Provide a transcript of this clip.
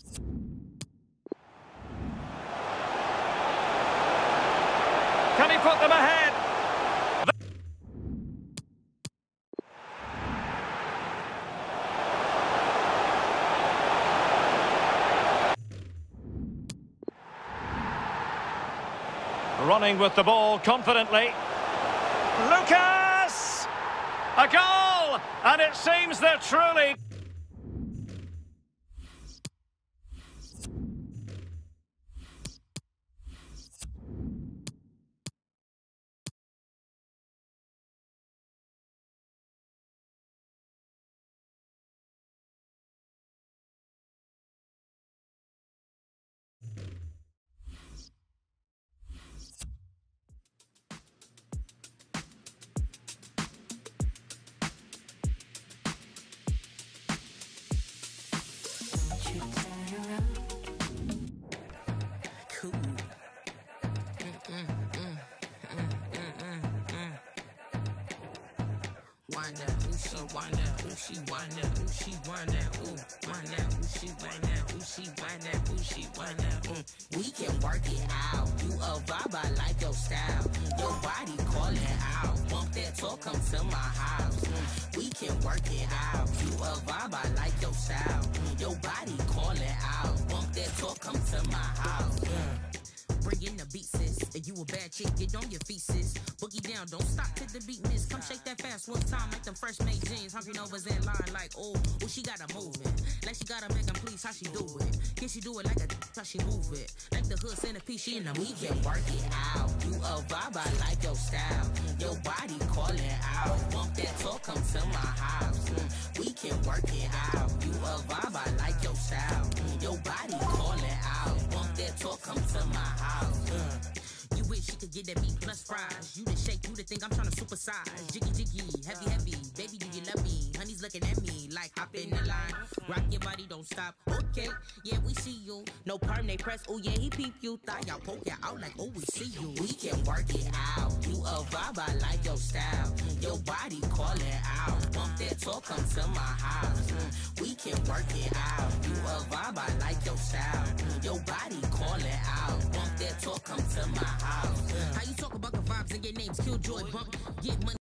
Can he put them ahead? Running with the ball confidently. Lucas! A goal! And it seems they're truly... Wind that, ooh, she wind that, ooh, she wind that, ooh, she wind that, ooh, wind that, ooh, she wind that, ooh, she wind that, ooh, she wind that, We can work it out. You a vibe, I like your style. Your body calling out. Bump that talk, come to my house. We can work it out. You a vibe, I like your style. Your body calling out. Bump that talk, come to my house. Bring in the beat, sis. If you a bad chick, get on your feet, sis. Boogie down, don't stop till the beat miss. Come shake that fast one time like them fresh made jeans. Hungry Nova's in line like, oh, she got her moving. Like she got her make 'em please, how she do it? Can she do it like a how she move it? Like the hood centerpiece, she in the We can work it out. You a vibe, I like your style. Your body calling out. Bump that talk, come to my house. We can work it out. You a vibe, I like your style. Your body calling out. Bump that talk, come to my house. You wish you could get that beat plus fries. You the shake, you the think I'm trying to supersize. Jiggy jiggy, heavy heavy, baby do you love me? Honey's looking at me like hop in the line. Rock your body, don't stop. Okay, yeah we see you. No perm, they press. Oh yeah, he peep you. Thought y'all poke it out like oh we see you. We can work it out. You a vibe, I like your style. Your body calling out. Bump that talk, come to my house. We can work it out. You a vibe, I like your style. Your body calling out. Bump that talk, come to my house. How you talk about the vibes and your name's Killjoy Bump? Get money.